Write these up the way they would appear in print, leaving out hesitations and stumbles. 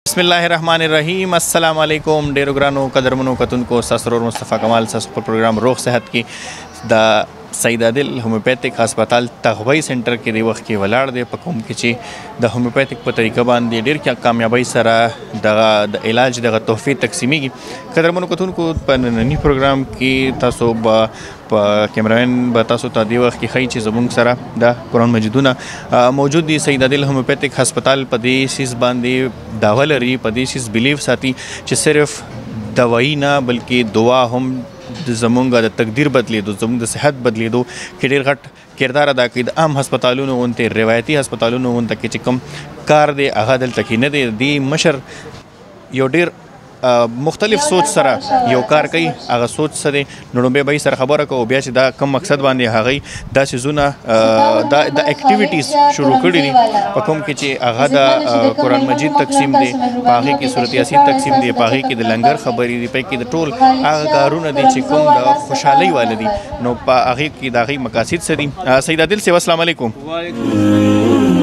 बिस्मिल्लाहिर्रहमानिर्रहीम अस्सलाम वालेकुम डेरो ग्रानो कदरमनो कतुनको ससरोर मुस्तफ़ा कमाल ससुपर प्रोग्राम रोग सेहत की द सईद आदिल होम्योपैथिक अस्पताल तगबई सेंटर के दे वक्त के वलाड़ दे पकोम के ची द होम्योपैथिक पर तरीका बांधे डेर क्या कामयाबी सरा द इलाज द तोहफे तकसीमी की कदरमनो कतुनको पनी प्रोग्राम की तासो कैमरामैन बतासो दी वक्त की खई चीज़ जमुंग सरा द कुरान मजिदुना मौजूद दी सईद आदिल होम्योपैथिक अस्पताल पदेशिस बांधे दावलरी पदेशिस बिलीव साथी च सिर्फ दवाई ना बल्कि दुआ हम जमुंगा द तकदीर बदले दो जमुंग द सेहत बदले दो कि डेर घट किरदार अदा की आम हस्पतालों ने उनते रिवायती हस्पतालों ने उन तक चिकम कार दे आगा दल तक न दे दी मशर यो डेर मुख्तलिफ सोच सरा यो कार कई आगा सोच सदे नड़ुबे भाई सर खबर को ब्याच दा कम मकसद बांधे हा गई दा सिजुना दा एक्टिविटीज़ शुरू करी दी पकुम के चे आगा दा कुरान मजीद तकसीम दे पागे की सूरत यासीन तकसीम दे पागे की द लंगर खबरी दी पे की द टोल आगा कारून दी चिकम दा खुशहाली वाले दी नो पा आगे की दागी मकासद सदी सईद आदिल से अस्सलाम वालेकुम।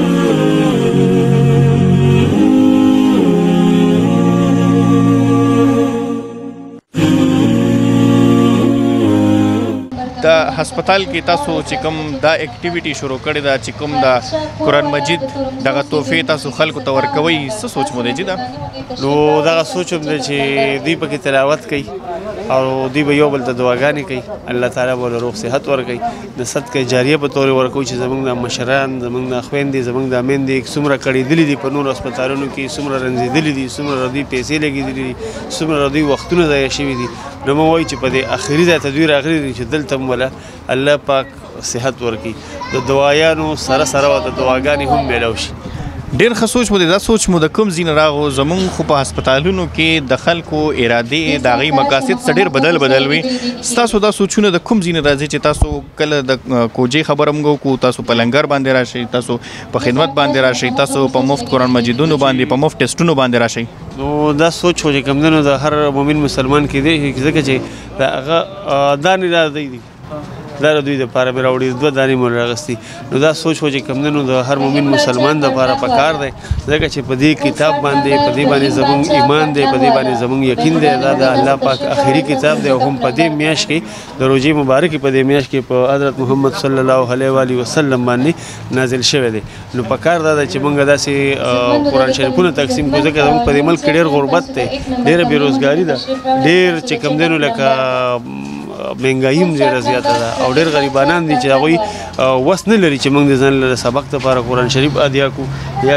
दा हस्पताल की तासो चिकम दा एक्टिविटी शुरू करे दा चिकम दा कुरान मजिद दगा तोहफे तासो खल्क तवर कवई स सोच मोदे जी दा नो दगा सोचम दे چې دی په تلاوت کوي او دی به یو بل ته دعاګانې کوي الله تعالی به روغ صحت ورکوي د صدقه جاریه په تور ورکوي چې زمونږ د مشران زمونږ د خويندې زمونږ د میندې څومره کړي دي په نور هسپتالونو کې څومره رنځېدلي دي څومره ردی پیسې لګېدلي دي څومره ردی وختونه ضایع شوي دي نو مو وایي چې په دې اخري ځای ته دوی راغلي دي چې دلته ولا الله پاک صحت ورکي د دعایانو سره سره د دعاګانې هم میلاو شي ډیر ښه سوچ مو دا سوچ مو د کوم ځین راغو زمون خو په هسپتالونو کې د خلکو اراده د غي مقاصد ډیر بدل وي تاسو دا سوچونه د کوم ځین راځي چې تاسو کله د کوجي خبرم کو تاسو په لنګر باندې راشي تاسو په خدمت باندې راشي تاسو په مفت قرآن مجیدونو باندې په مفت ټیسټونو باندې راشي نو دا سوچ هو چې کوم د هر مؤمن مسلمان کې دی ځکه چې دا هغه دا نه راځي دا دوی د پاره به راوړي دوه دانې مور راغستي نو دا سوچ و چې کمندونو د هر مؤمن مسلمان د پاره پکار دی ځکه چې په دې کتاب باندې په دې باندې زموږ ایمان دی په دې باندې زموږ یقین دی دا د الله پاک اخري کتاب دی او هم په دې میاش کې د روزي مبارک په دې میاش کې په حضرت محمد صلی الله علیه و آله وسلم باندې نازل شوی دی نو پکار دا چې موږ داسې قرآن شریفونه تقسیم کوو ځکه زموږ په دې ملک ډېر غربت دی ډېره بېروزګاري ده ډېر چې کمدنو لکه مهنګایم ډېره زیاته ده او ډېر غریبانان دي چې هغوی وس نه لري چې موږ د ځان له سبق دپاره قرآن شریف ادیا کړو یا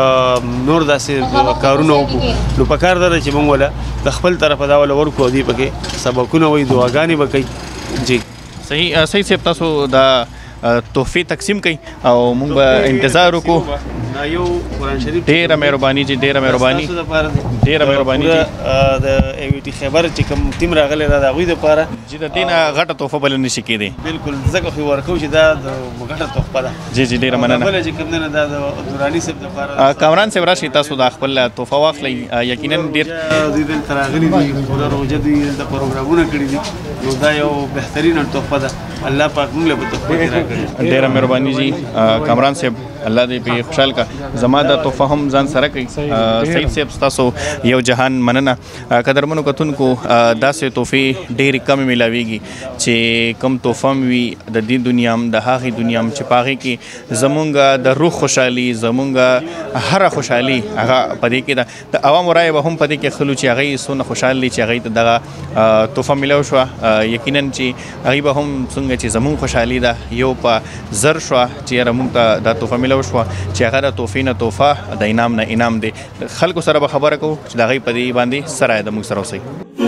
د نور داسې کارونه وکړو نو پکار دا ده چې موږ وله د خپل طرفه دا وله ورکړو او دوی پکې سبقونه وایي دعاګانې به کوي جی صحیح صاحب تاسو دا تحفې تقسیم کړئ او موږ به انتظار وکړو یو قرآن شریف ډېره مهرباني جی ډېره مهرباني ډېره مهرباني د ای ټي خیبر چې کوم ټیم راغلی دا د هغوی دپاره چې د دې نه غټه تحفه بله نشي کېدی بلکل ځکه خو ورکوو چې دا د غټه تحفه ده جی جی ډېره مننه بله چې کوم دی نه دا د دراني صاحب دپاره کامران صاحب راشئ تاسو دا خپل تحفه واخلئ یقینا ډېر دوی دلته راغلي دي خو روژه دوی دلته پروګرامونه کړي دي نو دا یو بهترینه تحفه ده الله پاک موږ له په تحفه کې راکړي ډېره مهرباني جی کامران صاحب الله دې په خوشحال کا زما د تحفه هم ځان سره کوي سعید صاحب تاسو یو جهان مننه قدرمنو کتونکو داسې تحفې ډېرې کمې میلاویږي چې کم تحفه وي د دې دنیا هم د هغې دنیا هم چې په هغې کې زمونږ د روح خوشحالي زمونږ هره خوشحالي هغه په دې کې ده د عوامو رایه به هم په دې کې خلو چې هغې څونه خوشحال دي چې هغې ته دغه تحفه میلاو شوه یقینا چې هغې به هم څنګه چې زمونږ خوشحالي ده یو په زر شوه چې یاره مونږ ته دا تحفه میلاو شوه چې هغه د تحفې نه تحفه د انعام نه انعام دی خلکو سره به خبره کوو چې د هغې په دې باندې سره د موږ سره اوسئ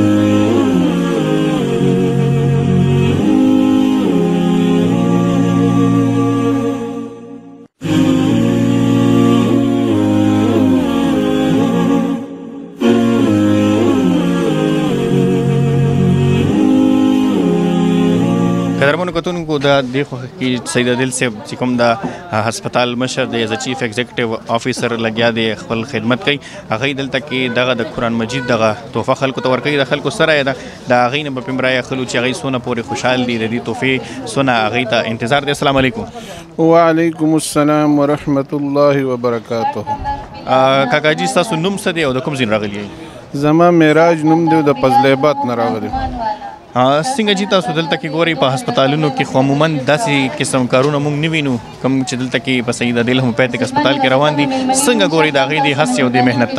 قدرمنو کتونکو دا دې خوښه کې سید عادل صاحب چې کوم د هسپتال مشر دی ایز چیف ایگزیکټیو افیسر لګیا دی خپل خدمت کوي هغې دلته کې دغه د قرآن مجید دغه تحفه خلکو ته ورکوي د خلکو سره یې ده د هغې نه به پې مرایه خلو چې هغې څونه پورې خوشحال دي د دې تحفې څونه هغې ته انتظار دی. السلام علیکم. وعلیکم السلام ورحمة الله وبرکاته. کاکاجي ستاسو نوم څه دی او د کوم ځای راغلی یې؟ زما معراج نوم دی د فضلاباد نه راغلی. څنګه چې تاسو دلته کې ګورئ په هسپتالونو کې خو عموما داسې قسم کارونه موږ نه وینو کوم چې دلته کې په سید عادل هومیوپیتھک هسپتال کې روان دي، څنګه ګورئ د هغې د هڅې او د محنت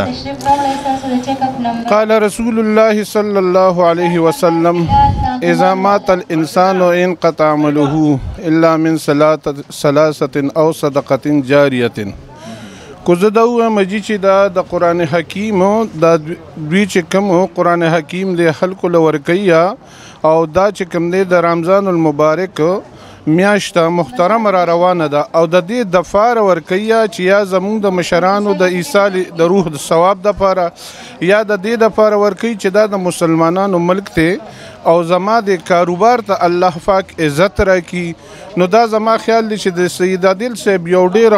ته؟ قال رسول الله صلی الله علیه وسلم اذا مات الانسان انقطع عمله الا من ثلاثه او صدقه جاریه. کو زه دا ووایم چې دا د قرآن حکیم دا دوی چې کوم قرآن حکیم د خلکو له ورکوي او دا چې کوم دی د رمضان المبارک میاشته محترم را روانه ده او د دې دفاره ورکوي چې یا زمونږ د مشرانو د ایصال د روح د ثواب دپاره یا د دې دپاره ورکوي چې دا د مسلمانانو ملک دی او زما د کاروبار ته الله پاک عزت راکړي. نو دا زما خیال دی چې د سید عادل صاحب یو ډېره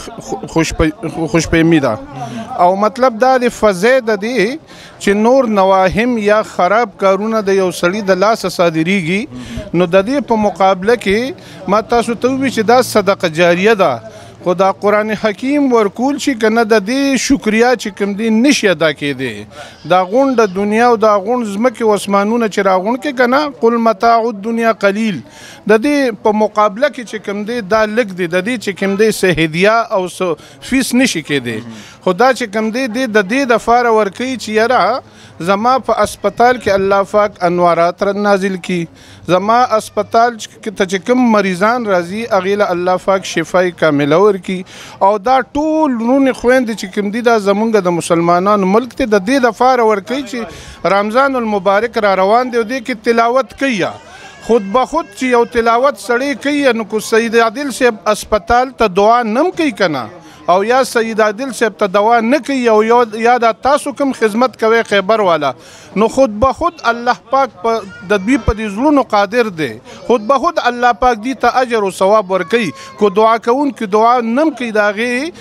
ښکلې خوشفهمي ده او مطلب دا د فضای د دې چې نور نواهم یا خراب کارونه د یو سړي د لاسه صادریږي نو د دې په مقابله کې ما تاسو ته ووایي چې دا صدقه جاریه ده. خو دا قرآن حکیم ورکول شي که نه د دې شکریا چې کوم دی نشي ادا کېدی. دا غونډ د دنیا او دا غونډ ځمکې او اسمانونه چې راغونډ کې که نه قل متاع الدنیا قلیل د دې په مقابله کې چې کوم دی دا لږ دی، د دې چې کوم دی څه هدیه او څه فیس نشي کېدی. خو دا چې کوم دی د دې دپاره ورکوي چې یاره زما په اسپتال کې الله پاک انوارات نازل کړي، زما اسپتال ته چې کوم مریضان راځي هغې له الله پاک شفای کامله ورکړي او دا ټول لوڼې خویندې چې کوم دي دا زمونږ د مسلمانانو ملک دی د دې دپاره ورکوي چې رمضان المبارک را روان دی او دې کې تلاوت کوي. خود به خود چې یو تلاوت سړی کوي نو کو سید عادل صاحب اسپتال ته دعا نم کوي که نه او یا سید عادل صاحب ته دوا نه کوي او یا دا تاسو کوم خدمت کوي خیبر والا نو خود به خود الله پاک د دوی په دې زړونو قادر دی، خود به خود الله پاک دې ته اجر او ثواب ورکوي. کو دعا کوونکي دعا نم کوي د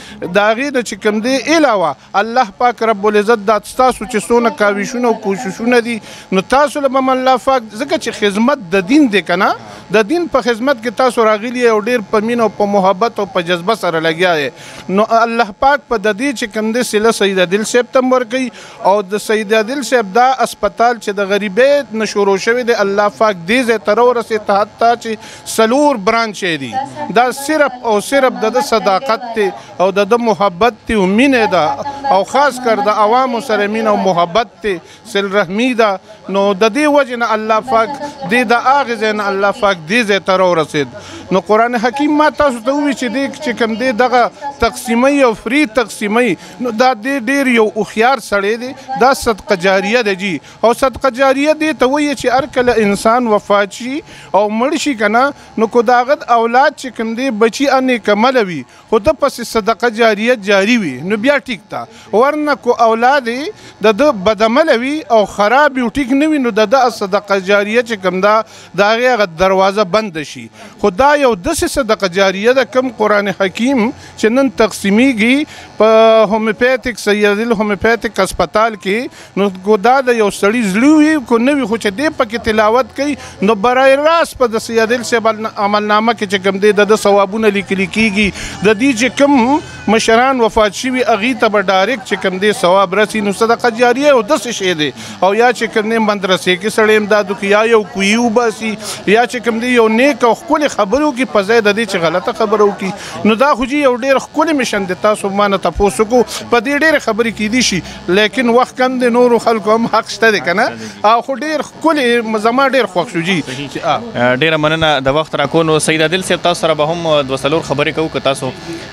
هغې نه چې کوم دی علاوه الله پاک رب العزت دا ستاسو چې څونه کاوشونه او کوششونه دي نو تاسو له به الله پاک ځکه چې خدمت د دین دی که نه د دین په خدمت کې تاسو راغلي او ډېر په مینه او په محبت او په جذبه سره لګیا یې نو الله پاک په د دې چې کوم دی صله سید عادل صاحب ته ورکوي او د سید عادل صاحب دا اسپتال چې د غریبیت نه شروع شوی دی الله پاک دې ځای ته راورسېد حتی چې څلور برانچ دي. دا صرف او صرف د صداقت دی او د محبت دی او مینې ده او خاص کر د عوامو سره مینه او محبت دی صل رحمي ده. نو د دې وجې نه الله پاک دې د هغې ځای نه الله پاک دې ځای ته راورسېد. نو قرآن حکیم ما تاسو ته ووایي چې دې چې کوم دی دغه تقسیموي او فری تقسیموي نو دا ډېر یو هوښیار سړی دی. دا صدقه جاریه ده جي او صدقه جاریه دې ته وایي چې هر کله انسان وفات شي او مړ شي که نه نو کو د هغه اولاد چې کوم دی بچي انیکمله وي خو ده پسې صدقه جاریه جاري وي نو بیا ټیک ده ورنه کو اولاد د ده بدعمله وي او خراب وي ټیک نه وي نو د ده صدقه جاریه چې کوم ده د هغې هغه دروازه بنده شي. خو دا یو داسې صدقه جاریه ده کوم قرآن حکیم چې نن تقسیمیږي په هومیوپیتھک سید عادل هومیوپیتھک اسپتال کې نو کو دا د یو سړي زړه وي کو نه وي خو چې دې پکې تلاوت کوي نو برای راست په د سید عادل صاحب عملنامه کې چې کوم دی د ثوابونه لیکلي کېږي د دې چې کوم مشران وفات شوي هغې ته به ډایرکټ چې کوم دی ثواب رسي. نو صدقه جاریه یو داسې شی دی او یا چې کوم دی مدرسې کې سړی امداد وکړي یا یو کوی وباسي یا چې کوم دی یو نیک او ښکلې خبرې وکړي په ځای د دې چې غلطه خبره وکړي نو دا خو جي یو ډېر ښکلې مشن دی. تاسو ما نه تپوس وکړو په دې ډېرې خبرې کیدی شي لیکن وخت کم دی نورو خلکو هم حق شته دی که نه او خو ډېر ښکلې زما ډېر خوښ شو جي. ډېره مننه د وخت راکو. نو سید عادل صاحب تاسو سره به هم دوه څلور خبرې کوو که تاسو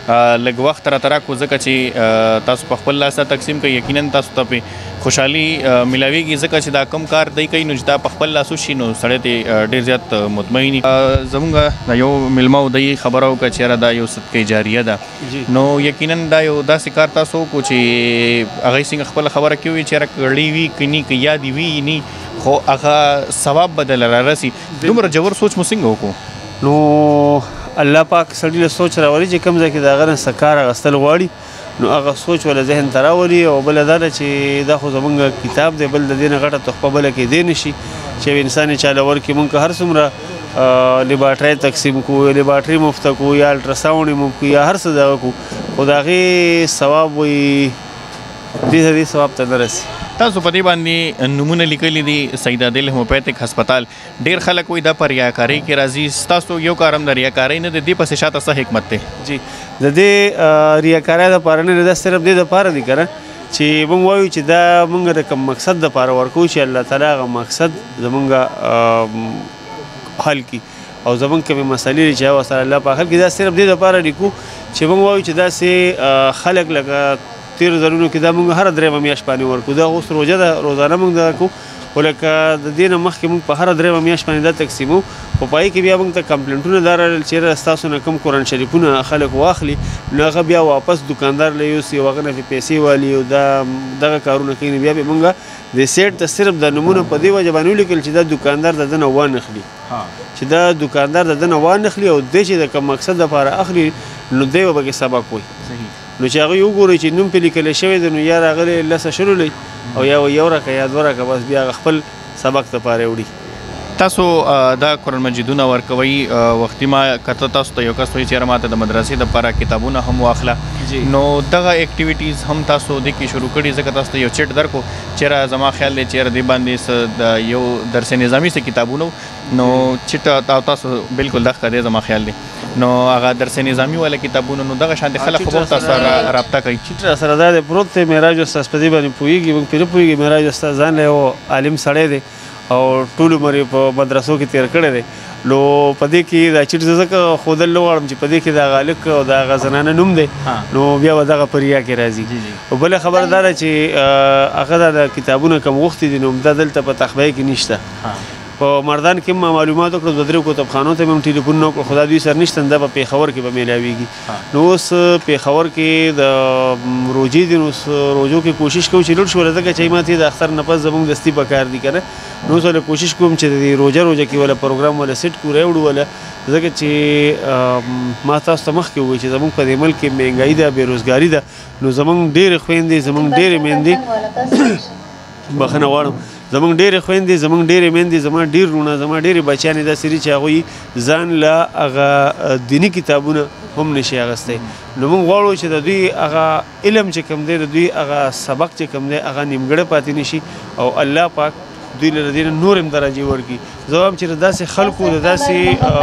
لږ وخت راته راکړو ځکه چې تاسو په خپل لاسه تقسیم کوئ یقینا تاسو ته پې خوشحالي ملاویږي ځکه چې دا کم کار دی کوي نو چې دا په خپل لاسو شي نو سړی ته ډېر زیات مطمئن وي. زمونږ د یو میلمه و دی خبره وکړه چې یاره دا یو صدقې جاریه ده نو یقینا دا یو داسې کار تاسو وکړو چې هغې څنګه خپله خبره کې وي چې یاره کړی وي که نه که یادې وي نه خو هغه ثواب به دله رارسي. دومره ژور سوچ مو څنګه وکړو؟ نو الله پاک سړي له سوچ راولي چې کوم ځای کې د هغه نه څه کار اخیستل غواړي نو هغه سوچ ولا ذهن ته راولي او بله دا ده چې دا خو زمونږ کتاب دی بل د دې نه غټه تحفه بله کېدی نه شي چې انسان یې چاله ورکړي. مونږ که هر څومره لیبارټرۍ تقسیم کو لیبارټرۍ مفته کو یا الټراساونډ یې مفت کو یا هر څه دغه کو خو د هغې ثواب وایي دې ثواب ته نه رسي. تاسو په دې باندې نمونه لیکلي دي سید عادل هومیوپیتھک هسپتال ډېر خلک وایي دا په ریاکارۍ کې راځي ستاسو یو کار هم د ریاکارۍ نه د دې پسې شاته څه حکمت دی؟ جی د دې ریاکارۍ دپاره نه دا صرف دې دپاره دي که نه چې موږ وایو چې دا موږ د کوم مقصد دپاره ورکوو چې الله تعالی هغه مقصد زموږ حل کړي او زموږ کومې مسلې دي چې هغه سره الله پاک حل کړي دا صرف دې دپاره لیکو چې موږ وایو چې داسې خلک لکه تیرو ځلونو کې دا موږ هره درېیمه میاشت باندې ورکو دا اوس روژه ده روزانه موږ دغه کوو خو لکه د دې نه مخکې موږ په هره درېیمه میاشت باندې دا تقسیمو خو په هغې کې بیا موږ ته کمپلینټونه دا راغلل چې یاره ستاسو نه کوم قرآن شریفونه خلک واخلي نو هغه بیا واپس دوکاندار له یوسي او هغه نه پې پیسې والي او دغه کارونه کوي نو بیا به موږ د سیټ ته صرف د نومونه په دې وجه باندې ولیکل چې دا دوکاندار د ده نه وانخلي چې دا دوکاندار د ده نه وانخلي او دی چې د کوم مقصد دپاره اخلي نو دی به پکې سبق وایي نو چې هغوی وګورئ چې نوم پې لیکلی شوی دی نو یا راغلی لسه شلولی او یا یو رکه یا دوه رکه بس بیا خپل سبق دپاره وړي. تاسو دا قرآن مجیدونه ورکوئ وختي ما کته تاسو ته یو کس وایي چې یاره ماته د مدرسې دپاره کتابونه هم واخله نو دغه اکټیویټیز هم تاسو دې کې شروع کړي ځکه تاسو ته یو چټ درکو چېرې زما خیال دی چې یاره دې باندې د یو درس نظامي څه کتابونه نو چټ تاسو بالکل دغه دی زما خیال دی نو هغه درس نظامي والا کتابونه نو دغه شانتې خلک خو هم تاسو سره رابطه کوي چټ راسره دا دی پروت دی معراج استاد په دې باندې پوهېږي موږ پرې نه پوهېږي معراج استاد ځان له یو عالم سړی دی او ټول عمر یې په مدرسو کې تېر کړی دی نو په دې کې دا چټ زه ځکه ښودل نه غواړم چې په دې کې د هغه هلک او د هغه زنانه نوم دی نو بیا به دغه په ریا کې راځي او بله خبره دا ده چې هغه دا د کتابونه کم غوښتي دي نو دا دلته په تخبیه کې نشته په مردان کې ما معلومات وکړو دوه درې کتابخانو ته مې هم ټلیفونونه وکړو خو دا دوی سره نشته دا په پېښور کې به میلاویږي نو اوس پېښور کې د روژې دي نو اوس روژو کې کوشش کوو چې لوټ شوله ځکه چې ماته د اختر نه پس زموږ دستي په کار دي که نه نو اوس وله کوشش کوم چې د روژه کې وله پروګرام وله سیټ کړو راوړو وله ځکه چې ما تاسو ته مخکې ووایي چې زموږ په دې ملک کې مهنګایي ده بېروزګاري ده نو زموږ ډېرې خویندې زموږ ډېرې میندې بخښنه غواړم زموږ ډېرې خویندې زموږ ډېرې میندې زما ډېر وروڼه زما ډېرې بچیانې داسې دي چې هغوی ځان له هغه دیني کتابونه هم نشي اخیستی نو موږ غواړو چې د دوی هغه علم چې کوم دی د دوی هغه سبق چې کوم دی هغه نیمګړی پاتې نشي او الله پاک دوی له دې نه نور هم درجې ورکړي زه وایم چې د داسې خلکو د داسې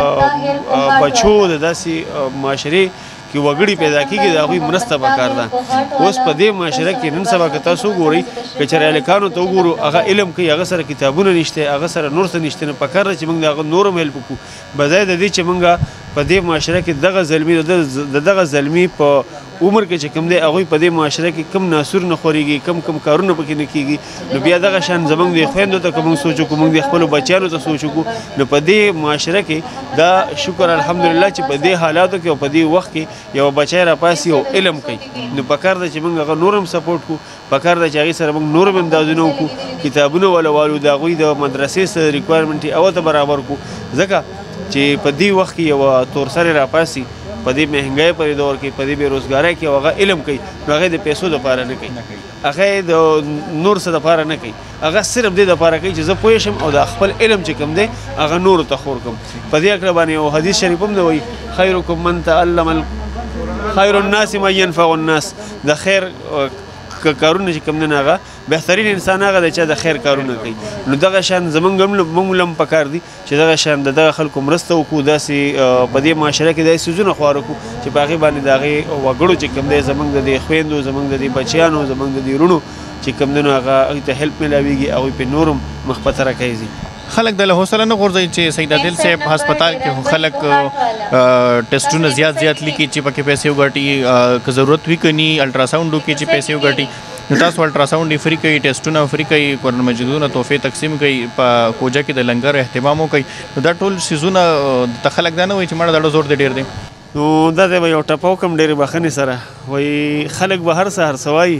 بچو د داسې معاشرې کې وګړي پیدا کېږي د هغوی مرسته پکار ده اوس په دې معاشره کې نن سبا که تاسو وګورئ که چېرې هلکانو ته وګورو هغه علم کوي هغه سره کتابونه نشته هغه سره نور څه نشته نو پکار ده چې موږ د هغه نور هم هیلپ وکړو بځای د دې چې موږ په دې معاشره کې دغه زلمي د دغه زلمي په عمر کې چې کوم دی هغوی په دې معاشره کې کم ناسور نه خورېږي کم کارونه پکې نه کېږي نو بیا دغه شان زموږ د خویندو ته که موږ سوچ وکړو موږ د خپلو بچیانو ته سوچ وکړو نو په دې معاشره کې دا شکر الحمدلله چې په دې حالاتو کې او په دې وخت کې یو بچی راپاسي او علم کوي نو پکار ده چې موږ هغه نور هم سپورټ کړو پکار ده چې هغې سره موږ نور هم امدادونه وکړو کتابونه وله والو د هغوی د مدرسې سره ریکوایرمنټ یې هغه ته برابر کړو ځکه چې په دې وخت کې یوه تورسرې راپاسي په دې مهنګۍ پرې دور کې په دې بېروزګارۍ کې هغه علم کوي نو هغه د پیسو دپاره نه کوي هغه د نور څه دپاره نه کوي هغه صرف دې دپاره کوي چې زه پوه شم او د خپل علم چې کوم دی هغه نورو ته خور کړم په دې هکله باندې یو حدیث شریف هم دی وایي خیرکم من تعلم خیر الناس من ينفع الناس د خیر کارونه چې کوم دی هغه بهترین انسان هغه دی چې د خیر کارونه کوي نو دغه شان زموږ هم پکار دي چې دغه شان د دغه خلکو مرسته وکړو داسې په دې معاشره کې داسې څیزونه خوار وکړو چې په هغې باندې د هغې وګړو چې کوم دی زموږ د دې خویندو زموږ د دې بچیانو زموږ د دې وروڼو چې کوم دی نو هغه هغوی ته هیلپ میلاویږي هغوی پرې نور هم مخ په ترقۍ ځي خلک د له حوصله نه غورځوي چې سید عادل صاحب هسپتال کې خلک ټیسټونه زیات لیکي چې پکې پیسې وګټي که ضرورت وي که ني الټراساونډ وکړي چې پیسې وګټي نو تاسو الټراساونډ یې فري کوي ټیسټونه فري کوي قرآن مجیدونه تحفې تقسیم کوي په کوجه کې د لنګر اهتمام وکوي نو دا ټول څیزونه ته خلک دا نه وایي چې مړه دا زور دی ډېر دی نو دا دی به یو ټپه وکړم ډېرې بښنې سره وایي خلک به هر څه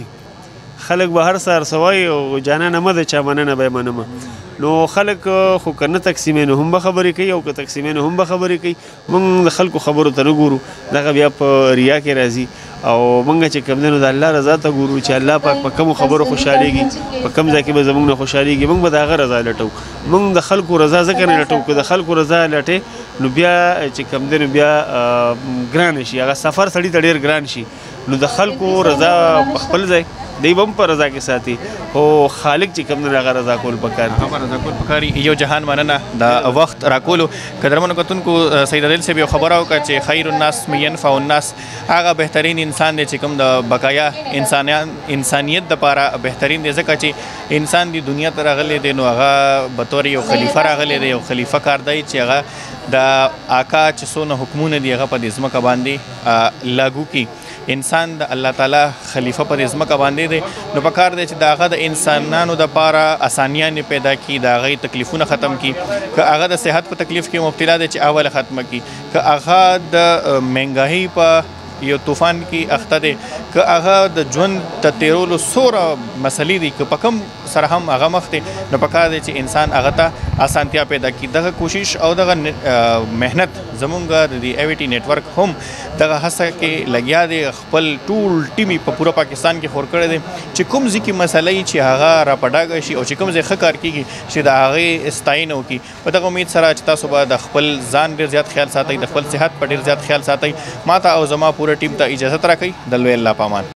هر څه وایي او جانانه مه د چا مننه به یې منمه نو خلک خو که نه تقسیمې نو هم به خبرې کوي او که تقسیمې نو هم به خبرې کوي موږ د خلکو خبرو ته نه ګورو دغه بیا په ریا کې راځي او موږ چې کوم دی نو د الله رضا ته ګورو چې الله پاک په کومو خبرو خوشحالېږي په کوم ځای کې به زموږ نه خوشحالېږي موږ به د هغه رضا لټو موږ د خلکو رضا ځکه نه لټو که د خلکو رضا لټې نو بیا چې کوم دی نو بیا ګران شي هغه سفر سړي ته ډېر ګران شي نو د خلکو رضا په خپل ځای دی به هم په رضا کې ساتي خو خالق چې کوم دی هغه رضا کول پکار دي رضا کول پکار یو جهان مننه د وخت راکولو قدرمنو کتونکو سید عادل صاحب یو خبره وکړه چې خیر الناس من ينفع الناس هغه بهترین انسان دی چې کوم د بقایا انسانیت دپاره بهترین دی ځکه چې انسان دی دنیا ته راغلی دی نو هغه بطور یو خلیفه راغلی دی یو خلیفه کار دی چې هغه د آقا چې څونه حکمونه دي هغه په دې ځمکه باندې لاګو کړي انسان د الله تعالی خلیفه په دې ځمکه باندې دی نو پکار دی چې د هغه د انسانانو دپاره اسانیانې پیدا کړي د هغې تکلیفونه ختم کړي که هغه د صحت په تکلیف کې مبتلا دی چې اوله ختمه کړي که هغه د مهنګاهۍ په یو طوفان کې اخته دی که هغه د ژوند د تیرولو څومره مسلې دي که په کوم سره هم هغه مخ دی نو پکار دی چې انسان هغه ته اسانتیا پیدا کړي دغه کوشش او دغه محنت زمونږ د دې ایویټي نیټورک هم دغه هڅه کې لګیا دی خپل ټول ټیم په پوره پاکستان کې خور کړی دی چې کوم ځای کې مسله چې هغه راپډاګه شي او چې کوم ځای ښه کار کېږي چې د هغې ستاینه وکړي په دغه امید سره چې تاسو به د خپل ځان ډېر زیات خیال ساتئ د خپل صحت په ډېر زیات خیال ساتئ ما ته او زما پوره ټیم ته اجازت راکوئ د لوی الله پامان